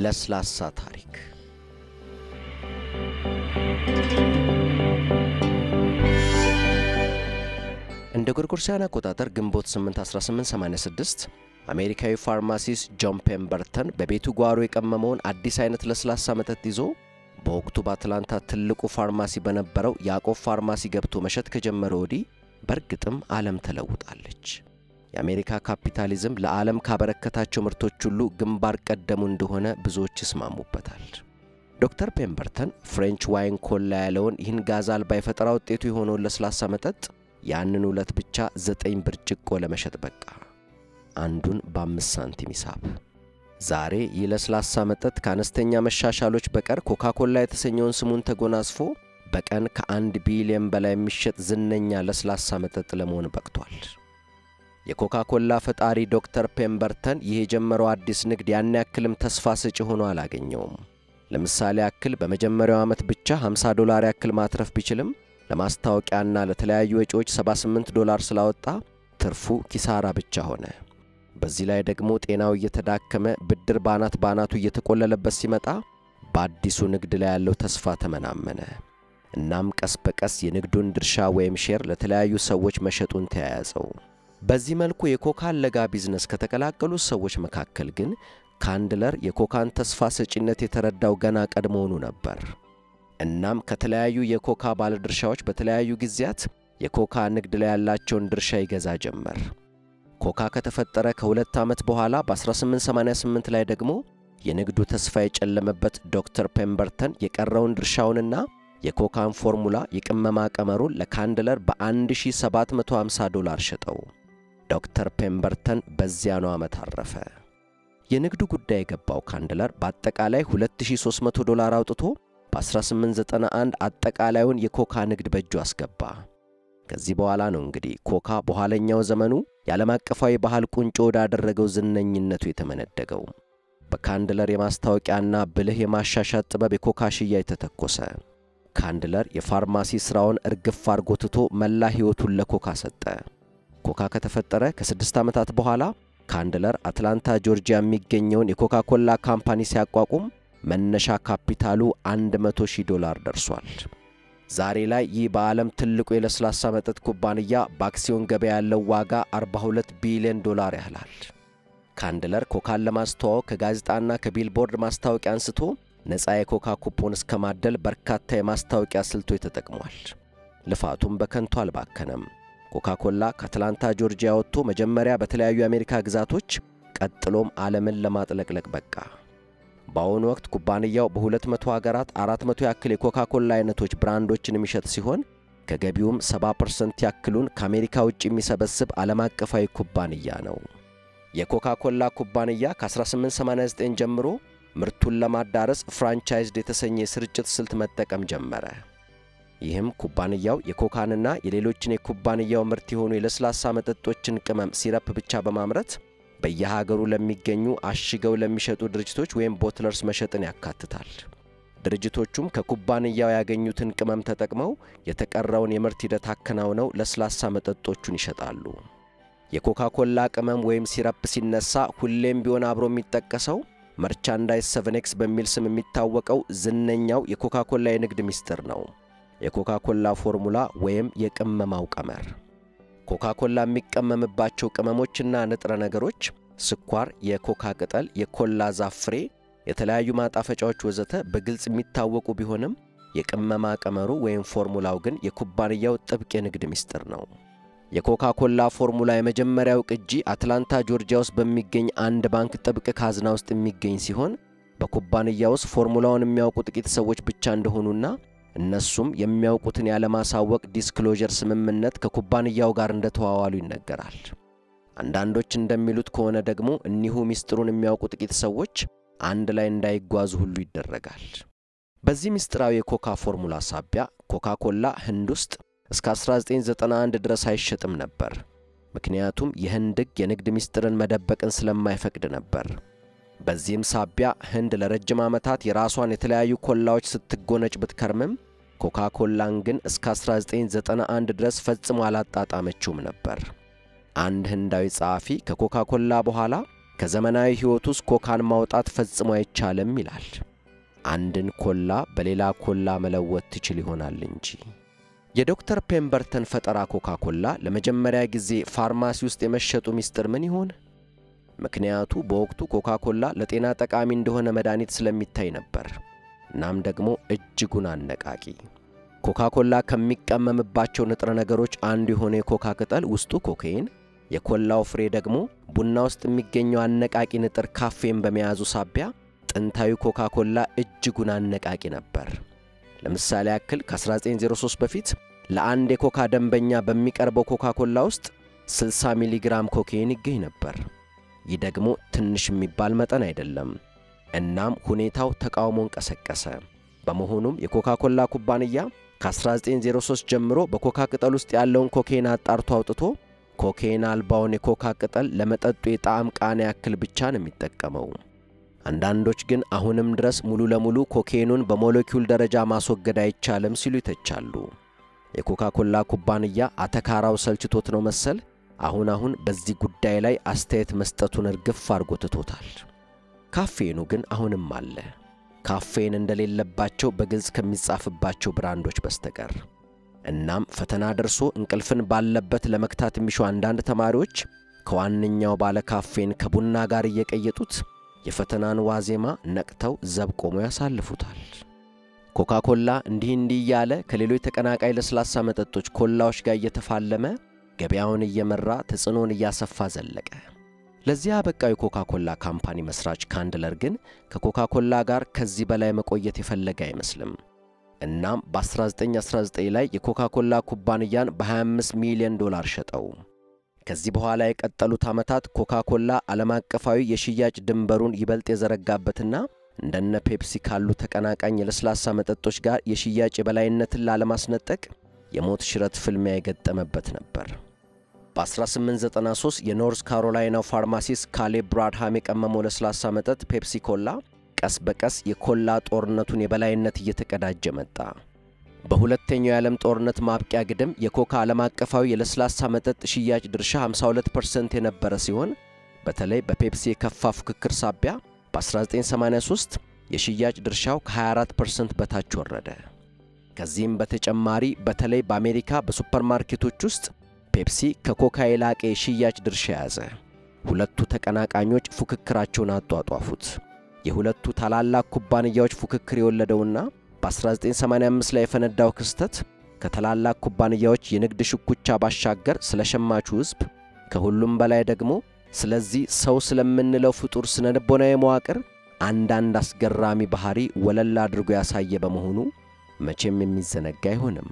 ለስላሳ ታሪክ እንደ ጎርጎሮሳውያን አቆጣጠር ግንቦት 8 1886 አሜሪካዊ ፋርማሲስት ጆን ፔምበርተን በቤቱ ጓሮ የቀመመውን አዲስ አይነት ለስላሳ መጠጥ ይዞ በወቅቱ በአትላንታ ትልቁ ፋርማሲ በነበረው ያዕቆብ ፋርማሲ ገብቶ መሸጥ ከጀመረ ወዲህ በርግጥም ዓለም ተለውጣለች። የአሜሪካ ካፒታሊዝም ለዓለም ካበረከታቸው ምርቶች ሁሉ ግንባር ቀደሙ እንደሆነ ብዙዎች ይስማሙበታል። ዶክተር ፔምበርተን ፍሬንች ዋይን ኮላ ያለውን ይህን ጋዝ አልባ የፈጠራ ውጤቱ የሆነውን ለስላሳ መጠጥ ያንን ሁለት ብቻ 9 ብርጭቆ ለመሸጥ በቃ። አንዱን በ5 ሳንቲም ሂሳብ። ዛሬ ይህ ለስላሳ መጠጥ ከአነስተኛ መሻሻሎች በቀር ኮካ-ኮላ የተሰኘውን ስሙን ተጎናጽፎ በቀን ከ1 ቢሊዮን በላይ የሚሸጥ ዝነኛ ለስላሳ መጠጥ ለመሆን በቅቷል። የኮካ-ኮላ ፈጣሪ ዶክተር ፔምበርተን ይህ የጀመረው አዲስ ንግድ ያን ያክልም ተስፋ ሰጪ ሆኖ አላገኘውም። ለምሳሌ ያክል በመጀመሪያው ዓመት ብቻ $50 ያክል ማትረፍ ቢችልም ለማስታወቂያና ለተለያዩ ወጪዎች $78 ስላወጣ ትርፉ ኪሳራ ብቻ ሆነ። በዚህ ላይ ደግሞ ጤናው እየተዳከመ ብድር ባናቱ እየተቆለለበት ሲመጣ በአዲሱ ንግድ ላይ ያለው ተስፋ ተመናመነ። እናም ቀስ በቀስ የንግዱን ድርሻ ወይም ሼር ለተለያዩ ሰዎች መሸጡን ተያያዘው። በዚህ መልኩ የኮካን ለጋ ቢዝነስ ከተቀላቀሉ ሰዎች መካከል ግን ካንድለር የኮካን ተስፋ ሰጪነት የተረዳው ገና ቀድሞውኑ ነበር። እናም ከተለያዩ የኮካ ባለድርሻዎች በተለያዩ ጊዜያት የኮካ ንግድ ላይ ያላቸውን ድርሻ ይገዛ ጀመር። ኮካ ከተፈጠረ ከ2 ዓመት በኋላ በ1888 ላይ ደግሞ የንግዱ ተስፋ የጨለመበት ዶክተር ፔምበርተን የቀረውን ድርሻውንና የኮካን ፎርሙላ የቅመማ ቀመሩን ለካንድለር $1750 ሸጠው። ዶክተር ፔምበርተን በዚያኑ ዓመት አረፈ። የንግዱ ጉዳይ የገባው ካንድለር በአጠቃላይ $2300 አውጥቶ በ1891 አጠቃላዩን የኮካ ንግድ በእጁ አስገባ። ከዚህ በኋላ ነው እንግዲህ ኮካ በኋለኛው ዘመኑ የዓለም አቀፋዊ ባህል ቁንጮ ወዳደረገው ዝነኝነቱ የተመነደገው። በካንድለር የማስታወቂያና ብልህ የማሻሻጥ ጥበብ የኮካ ሽያጭ ተተኮሰ። ካንድለር የፋርማሲ ሥራውን እርግፍ አርጎ ትቶ መላ ሕይወቱን ለኮካ ሰጠ። ኮካ ከተፈጠረ ከ6 ዓመታት በኋላ ካንድለር አትላንታ ጆርጂያ የሚገኘውን የኮካ-ኮላ ካምፓኒ ሲያቋቁም መነሻ ካፒታሉ $100,000 ደርሷል። ዛሬ ላይ ይህ በዓለም ትልቁ የለስላሳ መጠጥ ኩባንያ በአክሲዮን ገበያ ያለው ዋጋ $42 ቢሊዮን ያህላል። ካንድለር ኮካን ለማስተዋወቅ ከጋዜጣና ከቢልቦርድ ማስታወቂያ አንስቶ ነፃ የኮካ ኩፖን እስከማደል በርካታ የማስታወቂያ ስልቶች ተጠቅሟል። ልፋቱም በከንቱ አልባከነም። ኮካ-ኮላ ከአትላንታ ጆርጂያ ወጥቶ መጀመሪያ በተለያዩ የአሜሪካ ግዛቶች ቀጥሎም ዓለምን ለማጥለቅለቅ በቃ። በአሁኑ ወቅት ኩባንያው በ200 ሀገራት 400 ያክል የኮካ-ኮላ አይነቶች ብራንዶችን የሚሸጥ ሲሆን ከገቢውም 70% ያክሉን ከአሜሪካ ውጭ የሚሰበስብ ዓለም አቀፋዊ ኩባንያ ነው። የኮካ-ኮላ ኩባንያ ከ1889 ጀምሮ ምርቱን ለማዳረስ ፍራንቻይዝድ የተሰኘ የስርጭት ስልት መጠቀም ጀመረ። ይህም ኩባንያው የኮካንና የሌሎችን የኩባንያው ምርት የሆኑ የለስላሳ መጠጦችን ቅመም ሲረፕ ብቻ በማምረት በየሀገሩ ለሚገኙ አሽገው ለሚሸጡ ድርጅቶች ወይም ቦትለርስ መሸጥን ያካትታል። ድርጅቶቹም ከኩባንያው ያገኙትን ቅመም ተጠቅመው የተቀረውን የምርት ሂደት አከናውነው ለስላሳ መጠጦቹን ይሸጣሉ። የኮካ-ኮላ ቅመም ወይም ሲረፕ ሲነሳ ሁሌም ቢሆን አብሮ የሚጠቀሰው መርቻንዳይዝ 7X በሚል ስም የሚታወቀው ዝነኛው የኮካ-ኮላ የንግድ ሚስጥር ነው። የኮካ-ኮላ ፎርሙላ ወይም የቅመማው ቀመር። ኮካ-ኮላ የሚቀመምባቸው ቅመሞችና ንጥረ ነገሮች ስኳር፣ የኮካ ቅጠል፣ የኮላ ዛፍ ፍሬ፣ የተለያዩ ማጣፈጫዎች ወዘተ በግልጽ የሚታወቁ ቢሆንም የቅመማ ቀመሩ ወይም ፎርሙላው ግን የኩባንያው ጥብቅ የንግድ ሚስጥር ነው። የኮካ-ኮላ ፎርሙላ የመጀመሪያው ቅጂ አትላንታ ጆርጂያ ውስጥ በሚገኝ አንድ ባንክ ጥብቅ ካዝና ውስጥ የሚገኝ ሲሆን በኩባንያው ውስጥ ፎርሙላውን የሚያውቁ ጥቂት ሰዎች ብቻ እንደሆኑና እነሱም የሚያውቁትን ያለማሳወቅ ዲስክሎዠር ስምምነት ከኩባንያው ጋር እንደተዋዋሉ ይነገራል። አንዳንዶች እንደሚሉት ከሆነ ደግሞ እኒሁ ሚስጥሩን የሚያውቁ ጥቂት ሰዎች አንድ ላይ እንዳይጓዙ ሁሉ ይደረጋል። በዚህ ሚስጥራዊ የኮካ ፎርሙላ ሳቢያ ኮካ-ኮላ ህንድ ውስጥ እስከ 1991 ድረስ አይሸጥም ነበር። ምክንያቱም የህንድ ሕግ የንግድ ሚስጥርን መደበቅን ስለማይፈቅድ ነበር። በዚህም ሳቢያ ህንድ ለረጅም ዓመታት የራሷን የተለያዩ ኮላዎች ስትጎነጭ ብትከርምም ኮካ-ኮላን ግን እስከ 1991 ድረስ ፈጽሞ አላጣጣመችውም ነበር። አንድ ህንዳዊ ጸሐፊ ከኮካ-ኮላ በኋላ ከዘመናዊ ሕይወት ውስጥ ኮካን ማውጣት ፈጽሞ አይቻልም ይላል። አንድን ኮላ በሌላ ኮላ መለወጥ ትችል ይሆናል እንጂ። የዶክተር ፔምበርተን ፈጠራ ኮካ-ኮላ ለመጀመሪያ ጊዜ ፋርማሲ ውስጥ የመሸጡ ሚስጥር ምን ይሆን? ምክንያቱ በወቅቱ ኮካ-ኮላ ለጤና ጠቃሚ እንደሆነ መድኃኒት ስለሚታይ ነበር። እናም ደግሞ እጅጉን አነቃቂ። ኮካ-ኮላ ከሚቀመምባቸው ንጥረ ነገሮች አንዱ የሆነ የኮካ ቅጠል ውስጡ ኮካይን፣ የኮላው ፍሬ ደግሞ ቡና ውስጥ የሚገኘው አነቃቂ ንጥር ካፌን በመያዙ ሳቢያ ጥንታዊ ኮካ-ኮላ እጅጉን አነቃቂ ነበር። ለምሳሌ ያክል ከ1903 በፊት ለአንድ የኮካ ደንበኛ በሚቀርበው ኮካ-ኮላ ውስጥ 60 ሚሊ ግራም ኮካይን ይገኝ ነበር። ይህ ደግሞ ትንሽ የሚባል መጠን አይደለም። እናም ሁኔታው ተቃውሞን ቀሰቀሰ። በመሆኑም የኮካ-ኮላ ኩባንያ ከ1903 ጀምሮ በኮካ ቅጠል ውስጥ ያለውን ኮካይን አጣርቶ አውጥቶ ኮካይን አልባውን የኮካ ቅጠል ለመጠጡ የጣዕም ቃና ያክል ብቻ ነው የሚጠቀመው። አንዳንዶች ግን አሁንም ድረስ ሙሉ ለሙሉ ኮካይኑን በሞለኪውል ደረጃ ማስወገድ አይቻልም ሲሉ ይተቻሉ። የኮካ-ኮላ ኩባንያ አተካራው ሰልችቶት ነው መሰል አሁን በዚህ ጉዳይ ላይ አስተያየት መስጠቱን እርግፍ አድርጎ ትቶታል። ካፌኑ ግን አሁንም አለ። ካፌን እንደሌለባቸው በግልጽ ከሚጻፍባቸው ብራንዶች በስተቀር። እናም ፈተና ደርሶ እንቅልፍን ባለበት ለመክታት የሚሹ አንዳንድ ተማሪዎች ከዋነኛው ባለ ካፌን ከቡና ጋር እየቀየጡት የፈተናን ዋዜማ ነቅተው ዘብ ቆመው ያሳልፉታል። ኮካ-ኮላ እንዲህ ያለ ከሌሎች ተቀናቃይ ለስላሳ መጠጦች ኮላዎች ጋር እየተፋለመ ገበያውን እየመራ ተጽዕኖን እያሰፋ ዘለቀ። ለዚህ አበቃው የኮካ-ኮላ ካምፓኒ መስራች ካንድለር ግን ከኮካ-ኮላ ጋር ከዚህ በላይ መቆየት የፈለገ አይመስልም። እናም በ1919 ላይ የኮካ-ኮላ ኩባንያን በ$25 ሚሊዮን ሸጠው። ከዚህ በኋላ የቀጠሉት ዓመታት ኮካ-ኮላ ዓለም አቀፋዊ የሽያጭ ድንበሩን ይበልጥ የዘረጋበትና እንደነ ፔፕሲ ካሉ ተቀናቃኝ የለስላሳ መጠጦች ጋር የሽያጭ የበላይነትን ላለማስነጠቅ የሞት ሽረት ፍልሚያ የገጠመበት ነበር። በ1893 የኖርዝ ካሮላይናው ፋርማሲስት ካሌብ ብራድሃም የቀመመው ለስላሳ መጠጥ ፔፕሲ ኮላ ቀስ በቀስ የኮላ ጦርነቱን የበላይነት እየተቀዳጀ መጣ። በሁለተኛው የዓለም ጦርነት ማብቂያ ግድም የኮካ ዓለም አቀፋዊ የለስላሳ መጠጥ ሽያጭ ድርሻ 52% የነበረ ሲሆን በተለይ በፔፕሲ የከፋ ፉክክር ሳቢያ በ1983 የሽያጭ ድርሻው ከ24% በታች ወረደ። ከዚህም በተጨማሪ በተለይ በአሜሪካ በሱፐርማርኬቶች ውስጥ ፔፕሲ ከኮካ የላቀ የሽያጭ ድርሻ ያዘ። ሁለቱ ተቀናቃኞች ፉክክራቸውን አጧጧፉት። የሁለቱ ታላላቅ ኩባንያዎች ፉክክር የወለደውና በ1985 ላይ የፈነዳው ክስተት ከታላላቅ ኩባንያዎች የንግድ ሽኩቻ ባሻገር ስለ ሸማቹ ሕዝብ ከሁሉም በላይ ደግሞ ስለዚህ ሰው ስለምንለው ፍጡር ስነልቦናዊ መዋቅር አንዳንድ አስገራሚ ባህሪ ወለል አድርጎ ያሳየ በመሆኑ መቼም የሚዘነጋ አይሆንም።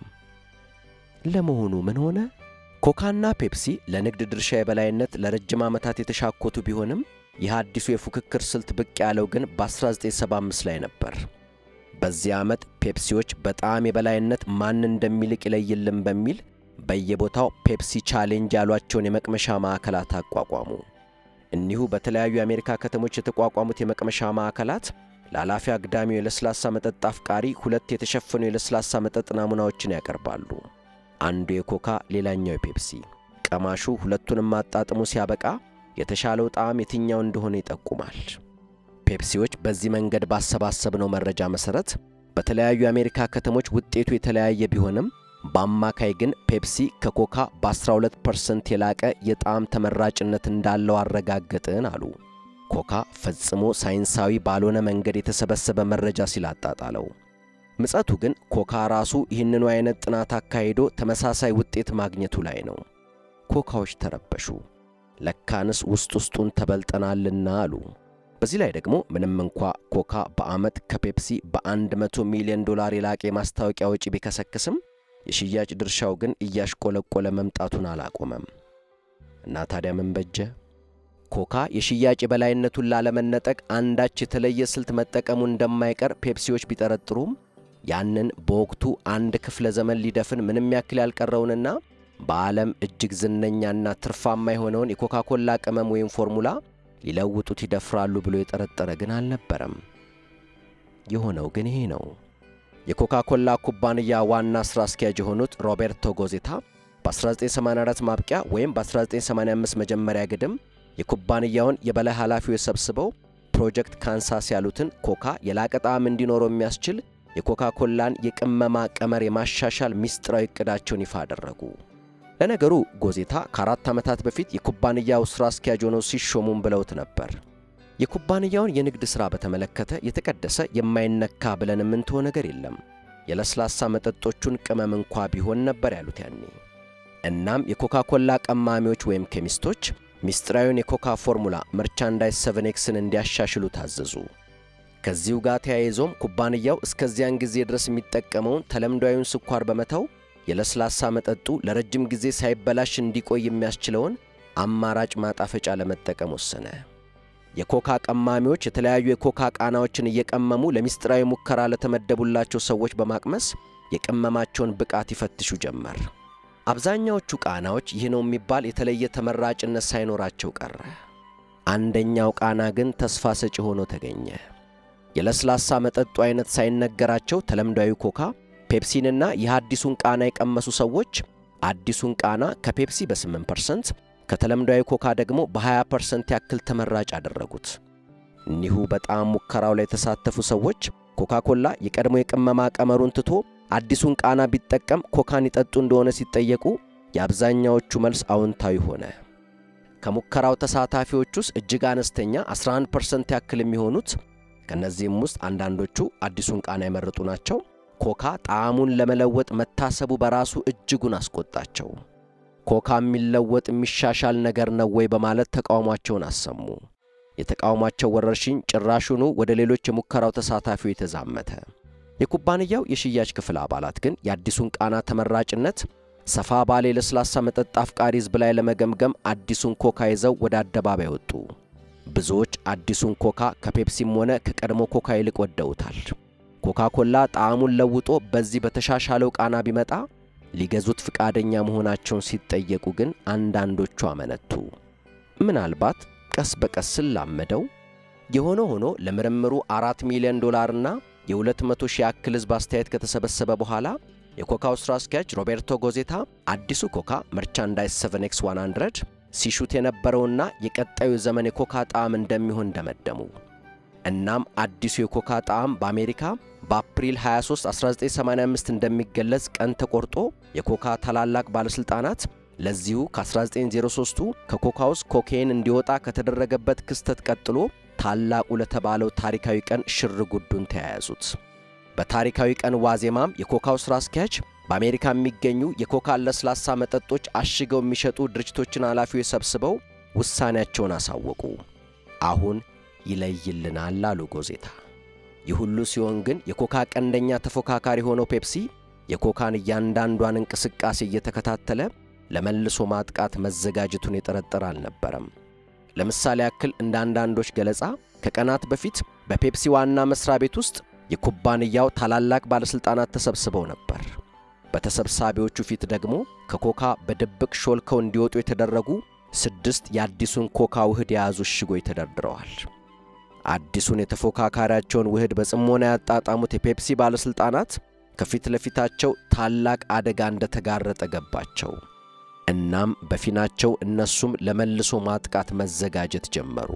ለመሆኑ ምን ሆነ? ኮካና ፔፕሲ ለንግድ ድርሻ የበላይነት ለረጅም ዓመታት የተሻኮቱ ቢሆንም ይህ አዲሱ የፉክክር ስልት ብቅ ያለው ግን በ1975 ላይ ነበር። በዚህ ዓመት ፔፕሲዎች በጣም የበላይነት ማን እንደሚልቅ ይለይልን በሚል በየቦታው ፔፕሲ ቻሌንጅ ያሏቸውን የመቅመሻ ማዕከላት አቋቋሙ። እኒሁ በተለያዩ የአሜሪካ ከተሞች የተቋቋሙት የመቅመሻ ማዕከላት ለኃላፊ አግዳሚው የለስላሳ መጠጥ አፍቃሪ ሁለት የተሸፈኑ የለስላሳ መጠጥ ናሙናዎችን ያቀርባሉ። አንዱ የኮካ ሌላኛው የፔፕሲ። ቀማሹ ሁለቱንም አጣጥሞ ሲያበቃ የተሻለው ጣዕም የትኛው እንደሆነ ይጠቁማል። ፔፕሲዎች በዚህ መንገድ ባሰባሰብነው መረጃ መሰረት በተለያዩ የአሜሪካ ከተሞች ውጤቱ የተለያየ ቢሆንም በአማካይ ግን ፔፕሲ ከኮካ በ12% የላቀ የጣዕም ተመራጭነት እንዳለው አረጋገጥን አሉ። ኮካ ፈጽሞ ሳይንሳዊ ባልሆነ መንገድ የተሰበሰበ መረጃ ሲላጣጣለው። ምጸቱ ግን ኮካ ራሱ ይህንኑ አይነት ጥናት አካሂዶ ተመሳሳይ ውጤት ማግኘቱ ላይ ነው። ኮካዎች ተረበሹ። ለካንስ ውስጡን ተበልጠናልና አሉ። በዚህ ላይ ደግሞ ምንም እንኳ ኮካ በአመት ከፔፕሲ በ$100 ሚሊዮን የላቀ ማስታወቂያ ወጪ ቢከሰክስም የሽያጭ ድርሻው ግን እያሽቆለቆለ መምጣቱን አላቆመም። እና ታዲያ ምን በጀ? ኮካ የሽያጭ የበላይነቱን ላለመነጠቅ አንዳች የተለየ ስልት መጠቀሙ እንደማይቀር ፔፕሲዎች ቢጠረጥሩም ያንን በወቅቱ አንድ ክፍለ ዘመን ሊደፍን ምንም ያክል ያልቀረውንና በዓለም እጅግ ዝነኛና ትርፋማ የሆነውን የኮካ-ኮላ ቅመም ወይም ፎርሙላ ሊለውጡት ይደፍራሉ ብሎ የጠረጠረ ግን አልነበረም። የሆነው ግን ይሄ ነው። የኮካ-ኮላ ኩባንያ ዋና ስራ አስኪያጅ የሆኑት ሮቤርቶ ጎዜታ በ1984 ማብቂያ ወይም በ1985 መጀመሪያ ግድም የኩባንያውን የበላይ ኃላፊው የሰብስበው ፕሮጀክት ካንሳስ ያሉትን ኮካ የላቀ ጣዕም እንዲኖረው የሚያስችል የኮካ ኮላን የቅመማ ቀመር የማሻሻል ሚስጥራዊ እቅዳቸውን ይፋ አደረጉ። ለነገሩ ጎዜታ ከ4 ዓመታት በፊት የኩባንያው ሥራ አስኪያጅ ሆነው ሲሾሙም ብለውት ነበር። የኩባንያውን የንግድ ሥራ በተመለከተ የተቀደሰ የማይነካ ብለን የምንተው ነገር የለም፣ የለስላሳ መጠጦቹን ቅመም እንኳ ቢሆን ነበር ያሉት ያኔ። እናም የኮካ ኮላ ቀማሚዎች ወይም ኬሚስቶች ሚስጥራዊውን የኮካ ፎርሙላ መርቻንዳይዝ 7Xን እንዲያሻሽሉ ታዘዙ። ከዚሁ ጋር ተያይዞም ኩባንያው እስከዚያን ጊዜ ድረስ የሚጠቀመውን ተለምዷዊውን ስኳር በመተው የለስላሳ መጠጡ ለረጅም ጊዜ ሳይበላሽ እንዲቆይ የሚያስችለውን አማራጭ ማጣፈጫ ለመጠቀም ወሰነ። የኮካ ቀማሚዎች የተለያዩ የኮካ ቃናዎችን እየቀመሙ ለሚስጥራዊ ሙከራ ለተመደቡላቸው ሰዎች በማቅመስ የቅመማቸውን ብቃት ይፈትሹ ጀመር። አብዛኛዎቹ ቃናዎች ይህ ነው የሚባል የተለየ ተመራጭነት ሳይኖራቸው ቀረ። አንደኛው ቃና ግን ተስፋ ሰጪ ሆኖ ተገኘ። የለስላሳ መጠጡ አይነት ሳይነገራቸው ተለምዷዊ ኮካ ፔፕሲንና የሐዲሱን ቃና የቀመሱ ሰዎች አዲሱን ቃና ከፔፕሲ በ8% ከተለምዷዊ ኮካ ደግሞ በ20% ያክል ተመራጭ አደረጉት። እኒሁ በጣም ሙከራው ላይ የተሳተፉ ሰዎች ኮካ ኮላ የቀድሞ የቅመማ ቀመሩን ትቶ አዲሱን ቃና ቢጠቀም ኮካን ይጠጡ እንደሆነ ሲጠየቁ የአብዛኛዎቹ መልስ አዎንታዊ ሆነ። ከሙከራው ተሳታፊዎች ውስጥ እጅግ አነስተኛ 11% ያክል የሚሆኑት ከነዚህም ውስጥ አንዳንዶቹ አዲሱን ቃና የመረጡ ናቸው። ኮካ ጣዕሙን ለመለወጥ መታሰቡ በራሱ እጅጉን አስቆጣቸው። ኮካ የሚለወጥ የሚሻሻል ነገር ነው ወይ በማለት ተቃውሟቸውን አሰሙ። የተቃውሟቸው ወረርሽኝ ጭራሹኑ ወደ ሌሎች የሙከራው ተሳታፊዎች ተዛመተ። የኩባንያው የሽያጭ ክፍል አባላት ግን የአዲሱን ቃና ተመራጭነት ሰፋ ባለ ለስላሳ መጠጥ አፍቃሪ ሕዝብ ላይ ለመገምገም አዲሱን ኮካ ይዘው ወደ አደባባይ ወጡ። ብዙዎች አዲሱን ኮካ ከፔፕሲም ሆነ ከቀድሞ ኮካ ይልቅ ወደውታል። ኮካ ኮላ ጣዕሙን ለውጦ በዚህ በተሻሻለው ቃና ቢመጣ ሊገዙት ፍቃደኛ መሆናቸውን ሲጠየቁ ግን አንዳንዶቹ አመነቱ። ምናልባት ቀስ በቀስ ስላመደው የሆነ ሆኖ ለምርምሩ $4 ሚሊዮን እና የ200,000 ያክል ሕዝብ አስተያየት ከተሰበሰበ በኋላ የኮካው ሥራ አስኪያጅ ሮቤርቶ ጎዜታ አዲሱ ኮካ መርቻንዳይዝ 7X 100 ሲሹት የነበረውና የቀጣዩ ዘመን የኮካ ጣዕም እንደሚሆን ደመደሙ። እናም አዲሱ የኮካ ጣዕም በአሜሪካ በአፕሪል 23 1985 እንደሚገለጽ ቀን ተቆርጦ የኮካ ታላላቅ ባለስልጣናት ለዚሁ ከ1903ቱ ከኮካ ውስጥ ኮካይን እንዲወጣ ከተደረገበት ክስተት ቀጥሎ ታላቁ ለተባለው ታሪካዊ ቀን ሽር ጉዱን ተያያዙት። በታሪካዊ ቀን ዋዜማም የኮካው ሥራ አስኪያጅ በአሜሪካ የሚገኙ የኮካ ለስላሳ መጠጦች አሽገው የሚሸጡ ድርጅቶችን ኃላፊዎች ሰብስበው ውሳኔያቸውን አሳወቁ። አሁን ይለይልናል አሉ ጎዜታ። ይሁሉ ሲሆን ግን የኮካ ቀንደኛ ተፎካካሪ ሆኖ ፔፕሲ የኮካን እያንዳንዷን እንቅስቃሴ እየተከታተለ ለመልሶ ማጥቃት መዘጋጀቱን የጠረጠረ አልነበረም። ለምሳሌ ያክል እንደ አንዳንዶች ገለጻ ከቀናት በፊት በፔፕሲ ዋና መስሪያ ቤት ውስጥ የኩባንያው ታላላቅ ባለስልጣናት ተሰብስበው ነበር። በተሰብሳቢዎቹ ፊት ደግሞ ከኮካ በድብቅ ሾልከው እንዲወጡ የተደረጉ 6 የአዲሱን ኮካ ውህድ የያዙ እሽጎች ተደርድረዋል። አዲሱን የተፎካካሪያቸውን ውህድ በጽሞና ያጣጣሙት የፔፕሲ ባለስልጣናት ከፊት ለፊታቸው ታላቅ አደጋ እንደተጋረጠ ገባቸው። እናም በፊናቸው እነሱም ለመልሶ ማጥቃት መዘጋጀት ጀመሩ።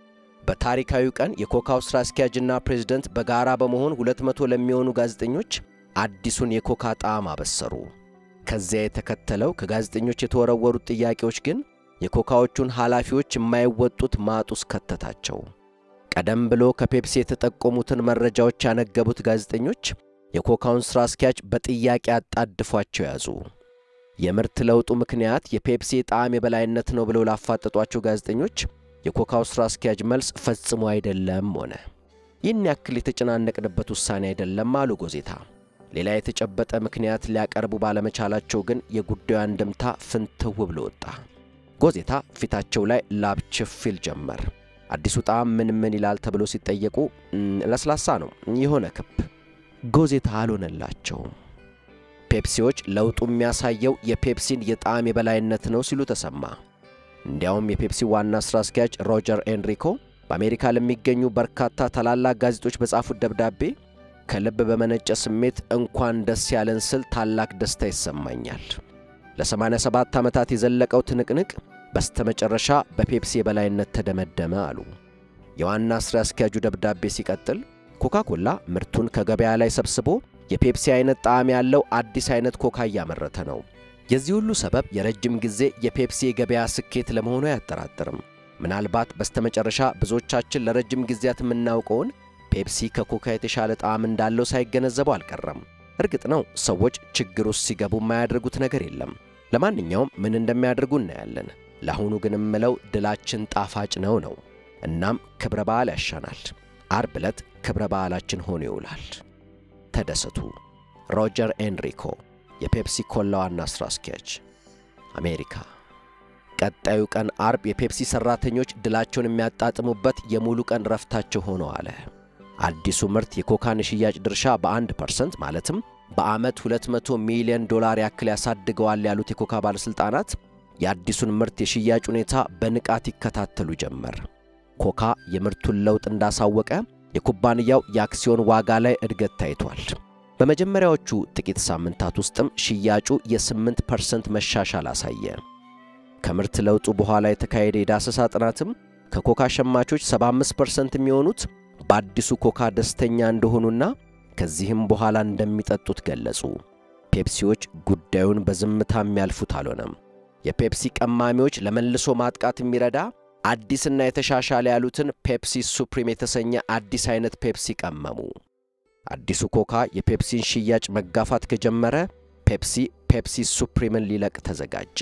በታሪካዊ ቀን የኮካው ሥራ አስኪያጅና ፕሬዝዳንት በጋራ በመሆን 200 ለሚሆኑ ጋዜጠኞች አዲሱን የኮካ ጣዕም አበሰሩ። ከዚያ የተከተለው ከጋዜጠኞች የተወረወሩት ጥያቄዎች ግን የኮካዎቹን ኃላፊዎች የማይወጡት ማጡስ ከተታቸው። ቀደም ብሎ ከፔፕሲ የተጠቆሙትን መረጃዎች ያነገቡት ጋዜጠኞች የኮካውን ሥራ አስኪያጅ በጥያቄ አጣድፏቸው ያዙ። የምርት ለውጡ ምክንያት የፔፕሲ ጣዕም የበላይነት ነው ብለው ላፋጠጧቸው ጋዜጠኞች የኮካው ሥራ አስኪያጅ መልስ ፈጽሞ አይደለም ሆነ። ይህን ያክል የተጨናነቅንበት ውሳኔ አይደለም አሉ ጎዜታ። ሌላ የተጨበጠ ምክንያት ሊያቀርቡ ባለመቻላቸው ግን የጉዳዩ አንድምታ ፍንትው ብሎ ወጣ። ጎዜታ ፊታቸው ላይ ላብ ችፍል ጀመር። አዲሱ ጣዕም ምን ይላል ተብሎ ሲጠየቁ ለስላሳ ነው የሆነ ክብ። ጎዜታ አልሆነላቸው። ፔፕሲዎች ለውጡ የሚያሳየው የፔፕሲን የጣዕም የበላይነት ነው ሲሉ ተሰማ። እንዲያውም የፔፕሲ ዋና ሥራ አስኪያጅ ሮጀር ኤንሪኮ በአሜሪካ ለሚገኙ በርካታ ታላላቅ ጋዜጦች በጻፉት ደብዳቤ ከልብ በመነጨ ስሜት እንኳን ደስ ያለን ስል ታላቅ ደስታ ይሰማኛል። ለ87 ዓመታት የዘለቀው ትንቅንቅ በስተመጨረሻ በፔፕሲ የበላይነት ተደመደመ አሉ። የዋና ስራ አስኪያጁ ደብዳቤ ሲቀጥል ኮካ-ኮላ ምርቱን ከገበያ ላይ ሰብስቦ የፔፕሲ አይነት ጣዕም ያለው አዲስ አይነት ኮካ እያመረተ ነው። የዚህ ሁሉ ሰበብ የረጅም ጊዜ የፔፕሲ የገበያ ስኬት ለመሆኑ አያጠራጥርም። ምናልባት በስተመጨረሻ ብዙዎቻችን ለረጅም ጊዜያት የምናውቀውን ፔፕሲ ከኮካ የተሻለ ጣዕም እንዳለው ሳይገነዘቡ አልቀረም። እርግጥ ነው ሰዎች ችግር ውስጥ ሲገቡ የማያደርጉት ነገር የለም። ለማንኛውም ምን እንደሚያደርጉ እናያለን። ለአሁኑ ግን እምለው ድላችን ጣፋጭ ነው። እናም ክብረ በዓል ያሻናል። ዓርብ ዕለት ክብረ በዓላችን ሆኖ ይውላል። ተደሰቱ። ሮጀር ኤንሪኮ የፔፕሲ ኮላ ዋና ስራ አስኪያጅ አሜሪካ። ቀጣዩ ቀን ዓርብ የፔፕሲ ሰራተኞች ድላቸውን የሚያጣጥሙበት የሙሉ ቀን ረፍታቸው ሆኖ አለ። አዲሱ ምርት የኮካን ሽያጭ ድርሻ በ1% ማለትም በአመት $200 ሚሊዮን ያክል ያሳድገዋል ያሉት የኮካ ባለስልጣናት የአዲሱን ምርት የሽያጭ ሁኔታ በንቃት ይከታተሉ ጀመር። ኮካ የምርቱን ለውጥ እንዳሳወቀ የኩባንያው የአክሲዮን ዋጋ ላይ እድገት ታይቷል። በመጀመሪያዎቹ ጥቂት ሳምንታት ውስጥም ሽያጩ የ8% መሻሻል አሳየ። ከምርት ለውጡ በኋላ የተካሄደ የዳሰሳ ጥናትም ከኮካ ሸማቾች 75% የሚሆኑት በአዲሱ ኮካ ደስተኛ እንደሆኑና ከዚህም በኋላ እንደሚጠጡት ገለጹ። ፔፕሲዎች ጉዳዩን በዝምታ የሚያልፉት አልሆነም። የፔፕሲ ቀማሚዎች ለመልሶ ማጥቃት የሚረዳ አዲስና የተሻሻለ ያሉትን ፔፕሲ ሱፕሪም የተሰኘ አዲስ አይነት ፔፕሲ ቀመሙ። አዲሱ ኮካ የፔፕሲን ሽያጭ መጋፋት ከጀመረ ፔፕሲ ሱፕሪምን ሊለቅ ተዘጋጀ።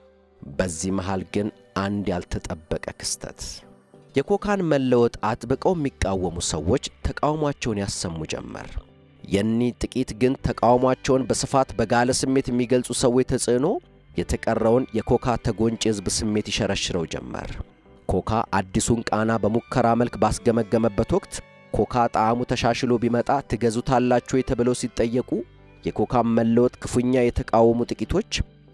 በዚህ መሃል ግን አንድ ያልተጠበቀ ክስተት። የኮካን መለወጥ አጥብቀው የሚቃወሙ ሰዎች ተቃውሟቸውን ያሰሙ ጀመር። የኒ ጥቂት ግን ተቃውሟቸውን በስፋት በጋለ ስሜት የሚገልጹ ሰዎች ተጽዕኖ የተቀረውን የኮካ ተጎንጭ ህዝብ ስሜት ይሸረሽረው ጀመር። ኮካ አዲሱን ቃና በሙከራ መልክ ባስገመገመበት ወቅት ኮካ ጣዕሙ ተሻሽሎ ቢመጣ ትገዙታላችሁ የተብለው ሲጠየቁ የኮካን መለወጥ ክፉኛ የተቃወሙ ጥቂቶች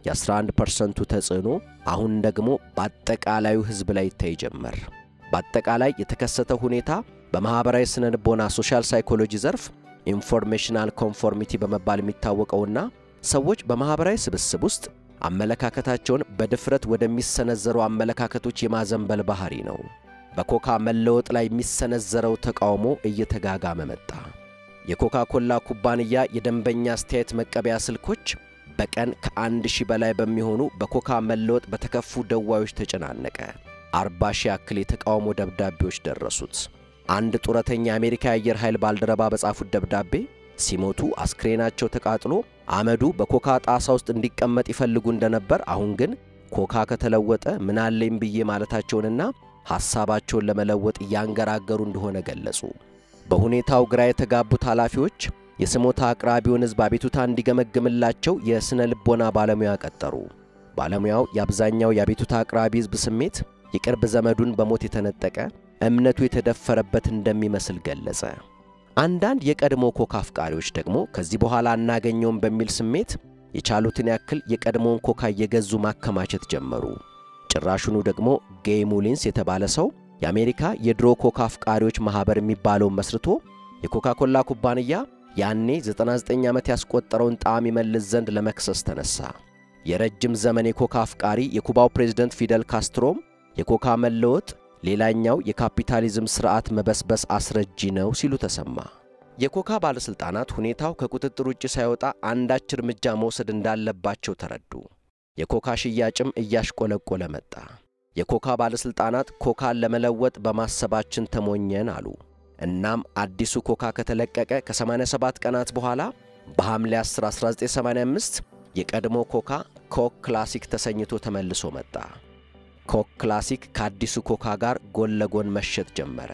የ11% ተጽዕኖ አሁን ደግሞ በአጠቃላዩ ህዝብ ላይ ይታይ ጀመር። በአጠቃላይ የተከሰተው ሁኔታ በማህበራዊ ስነልቦና ሶሻል ሳይኮሎጂ ዘርፍ ኢንፎርሜሽናል ኮንፎርሚቲ በመባል የሚታወቀውና ሰዎች በማህበራዊ ስብስብ ውስጥ አመለካከታቸውን በድፍረት ወደሚሰነዘሩ አመለካከቶች የማዘንበል ባህሪ ነው። በኮካ መለወጥ ላይ የሚሰነዘረው ተቃውሞ እየተጋጋመ መጣ። የኮካ ኮላ ኩባንያ የደንበኛ አስተያየት መቀበያ ስልኮች በቀን ከ1000 በላይ በሚሆኑ በኮካ መለወጥ በተከፉ ደዋዮች ተጨናነቀ። 40,000 ያክል የተቃውሞ ደብዳቤዎች ደረሱት። አንድ ጡረተኛ የአሜሪካ አየር ኃይል ባልደረባ በጻፉት ደብዳቤ ሲሞቱ አስክሬናቸው ተቃጥሎ አመዱ በኮካ ጣሳ ውስጥ እንዲቀመጥ ይፈልጉ እንደነበር፣ አሁን ግን ኮካ ከተለወጠ ምን አለኝ ብዬ ማለታቸውንና ሐሳባቸውን ለመለወጥ ያንገራገሩ እንደሆነ ገለጹ። በሁኔታው ግራ የተጋቡት ኃላፊዎች የስሞታ አቅራቢውን ህዝብ አቤቱታ እንዲገመግምላቸው የስነ ልቦና ባለሙያ ቀጠሩ። ባለሙያው የአብዛኛው የአቤቱታ አቅራቢ ህዝብ ስሜት የቅርብ ዘመዱን በሞት የተነጠቀ እምነቱ የተደፈረበት እንደሚመስል ገለጸ። አንዳንድ የቀድሞ ኮካ አፍቃሪዎች ደግሞ ከዚህ በኋላ እናገኘውም በሚል ስሜት የቻሉትን ያክል የቀድሞውን ኮካ እየገዙ ማከማቸት ጀመሩ። ጭራሹኑ ደግሞ ጌይ ሙሊንስ የተባለ ሰው የአሜሪካ የድሮ ኮካ አፍቃሪዎች ማህበር የሚባለው መስርቶ የኮካ ኮላ ኩባንያ ያኔ 99 ዓመት ያስቆጠረውን ጣዕም ይመልስ ዘንድ ለመክሰስ ተነሳ። የረጅም ዘመን የኮካ አፍቃሪ የኩባው ፕሬዝዳንት ፊደል ካስትሮም የኮካ መለወጥ ሌላኛው የካፒታሊዝም ስርዓት መበስበስ አስረጂ ነው ሲሉ ተሰማ። የኮካ ባለስልጣናት ሁኔታው ከቁጥጥር ውጭ ሳይወጣ አንዳች እርምጃ መውሰድ እንዳለባቸው ተረዱ። የኮካ ሽያጭም እያሽቆለቆለ መጣ። የኮካ ባለስልጣናት ኮካን ለመለወጥ በማሰባችን ተሞኘን አሉ። እናም አዲሱ ኮካ ከተለቀቀ ከ87 ቀናት በኋላ በሐምሌ 10 1985 የቀድሞ ኮካ ኮክ ክላሲክ ተሰኝቶ ተመልሶ መጣ። ኮክ ክላሲክ ከአዲሱ ኮካ ጋር ጎን ለጎን መሸጥ ጀመረ።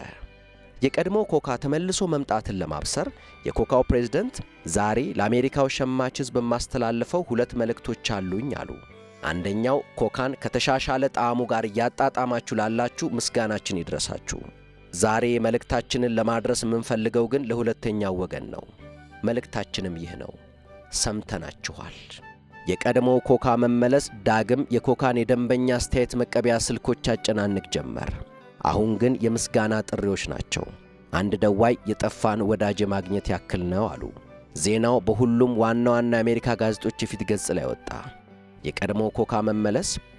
የቀድሞ ኮካ ተመልሶ መምጣትን ለማብሰር የኮካው ፕሬዝዳንት ዛሬ ለአሜሪካው ሸማች ህዝብ ማስተላለፈው 2 መልእክቶች አሉኝ አሉ። አንደኛው ኮካን ከተሻሻለ ጣዕሙ ጋር ያጣጣማችሁ ላላችሁ ምስጋናችን ይድረሳችሁ። ዛሬ መልእክታችንን ለማድረስ የምንፈልገው ግን ለሁለተኛው ወገን ነው። መልእክታችንም ይህ ነው። ሰምተናችኋል። የቀድሞ ኮካ መመለስ ዳግም የኮካን የደንበኛ አስተያየት መቀበያ ስልኮች ያጨናንቅ ጀመር። አሁን ግን የምስጋና ጥሪዎች ናቸው። አንድ ደዋይ የጠፋን ወዳጅ ማግኘት ያክል ነው አሉ። ዜናው በሁሉም ዋና ዋና አሜሪካ ጋዜጦች የፊት ገጽ ላይ ወጣ። የቀድሞ ኮካ መመለስ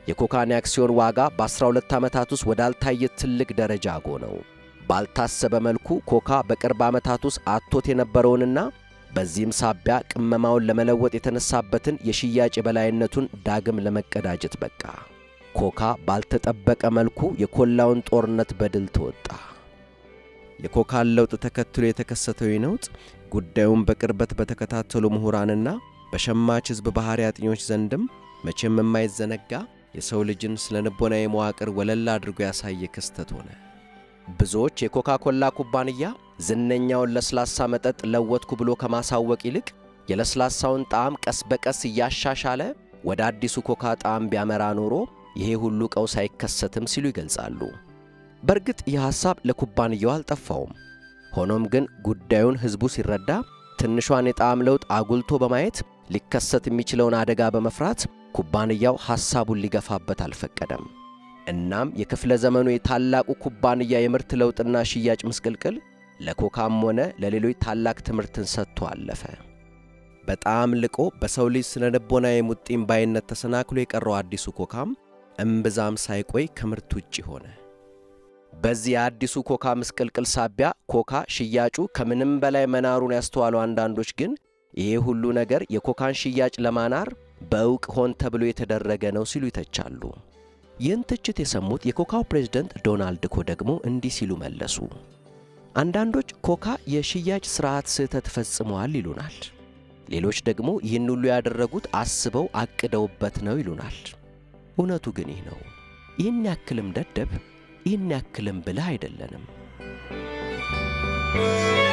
የኮካን አክሲዮን ዋጋ በ12 ዓመታት ውስጥ ወዳልታየ ትልቅ ደረጃ አጎነው። ባልታሰበ መልኩ ኮካ በቅርብ ዓመታት ውስጥ አጥቶት የነበረውንና በዚህም ሳቢያ ቅመማውን ለመለወጥ የተነሳበትን የሽያጭ የበላይነቱን ዳግም ለመቀዳጀት በቃ። ኮካ ባልተጠበቀ መልኩ የኮላውን ጦርነት በድል ተወጣ። የኮካን ለውጥ ተከትሎ የተከሰተው ነውጥ ጉዳዩን በቅርበት በተከታተሉ ምሁራንና በሸማች ሕዝብ ባህሪ አጥኚዎች ዘንድም መቼም የማይዘነጋ የሰው ልጅን ስለንቦናዊ መዋቅር ወለል አድርጎ ያሳየ ክስተት ሆነ። ብዙዎች የኮካ ኮላ ኩባንያ ዝነኛውን ለስላሳ መጠጥ ለወጥኩ ብሎ ከማሳወቅ ይልቅ የለስላሳውን ጣዕም ቀስ በቀስ እያሻሻለ ወደ አዲሱ ኮካ ጣዕም ቢያመራ ኖሮ ይሄ ሁሉ ቀውስ አይከሰትም ሲሉ ይገልጻሉ። በርግጥ ይህ ሐሳብ ለኩባንያው አልጠፋውም። ሆኖም ግን ጉዳዩን ሕዝቡ ሲረዳ ትንሿን የጣዕም ለውጥ አጉልቶ በማየት ሊከሰት የሚችለውን አደጋ በመፍራት ኩባንያው ሐሳቡን ሊገፋበት አልፈቀደም። እናም የክፍለ ዘመኑ የታላቁ ኩባንያ የምርት ለውጥና ሽያጭ ምስቅልቅል ለኮካም ሆነ ለሌሎች ታላቅ ትምህርትን ሰጥቶ አለፈ። በጣም ልቆ በሰው ልጅ ስለንቦና የሙጥኝ ባይነት ተሰናክሎ የቀረው አዲሱ ኮካም እምብዛም ሳይቆይ ከምርት ውጪ ሆነ። በዚህ አዲሱ ኮካ ምስቅልቅል ሳቢያ ኮካ ሽያጩ ከምንም በላይ መናሩን ያስተዋሉ አንዳንዶች ግን ይሄ ሁሉ ነገር የኮካን ሽያጭ ለማናር በእውቅ ሆን ተብሎ የተደረገ ነው ሲሉ ይተቻሉ። ይህን ትችት የሰሙት የኮካው ፕሬዝዳንት ዶናልድ ኮ ደግሞ እንዲህ ሲሉ መለሱ። አንዳንዶች ኮካ የሽያጭ ስርዓት ስህተት ፈጽመዋል ይሉናል። ሌሎች ደግሞ ይህን ሁሉ ያደረጉት አስበው አቅደውበት ነው ይሉናል። እውነቱ ግን ይህ ነው። ይህን ያክልም ደደብ ይህን ያክልም ብልህ አይደለንም።